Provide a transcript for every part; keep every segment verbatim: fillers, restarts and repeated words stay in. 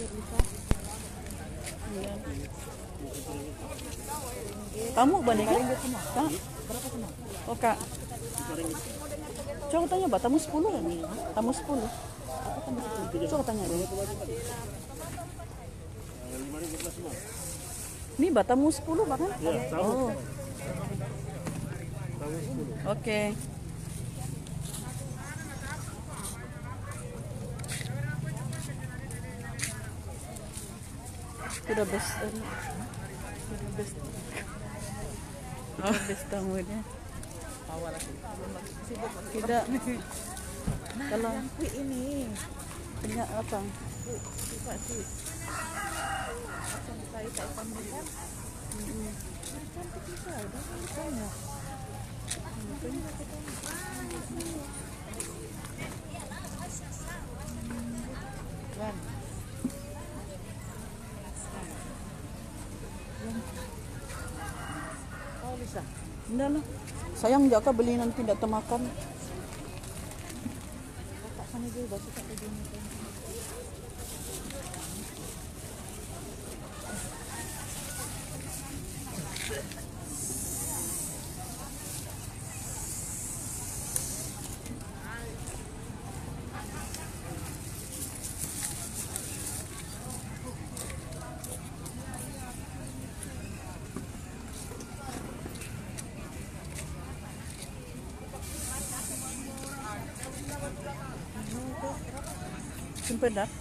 Kamu banding kan? Kak? Oh kak. Coba tanya, Mbak, tamu sepuluh kan? Tamu sepuluh. Coba tanya dulu. Ini Mbak tamu sepuluh bahkan? Oh. Oke. Udah best. Udah best. Oh, best tamunya. Tidak. Kalau ini punya apa? Bisa sih. Saya tak pandang. Hmm. Cantik bisa, dah banyak. Kan. Oh bisa. Enggak lah. Sayang Jaka beli nanti tidak termakan. Tak sana dia baca tak ada ni. Simpen dah.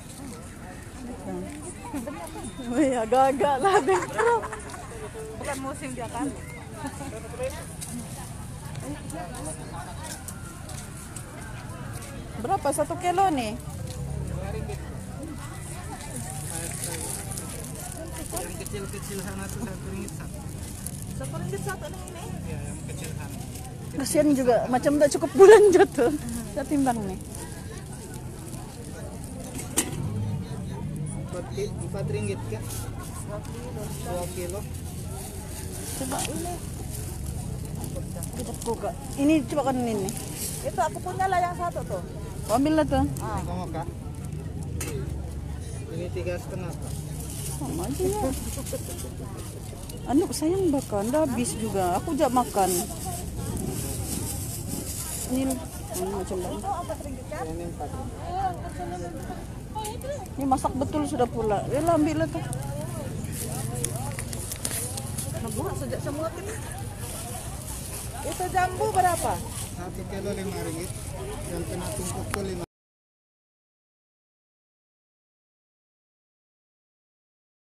Wih, agak-agak lah bentrok. Bukan musim dia kan. Berapa satu kilo nih? Yang kecil-kecil sana tuh satu ringgit satu. Satu ringgit satu ini? Ya, yang kecil sana. Kasian juga, macam tak cukup bulan jatuh. Saya timbang nih. Empat ringgit kan? Dua kilo. Coba ini. Kita buka. Ini coba kan ini. Itu aku punya lah yang satu tuh. Ambil lah tuh. Ini kamu kak? Ini tiga setengah kak. Sama aja ya. Anu sayang bakar, dah habis juga. Aku jak makan. Ini, ini macam mana? Ini empat. Ini masak betul sudah pula. Ya lah ambil lah tuh. Buat sejak semua ini. Itu jambu berapa? Satu kilo lima ringgit. Yang kena tumpuk tuh lima.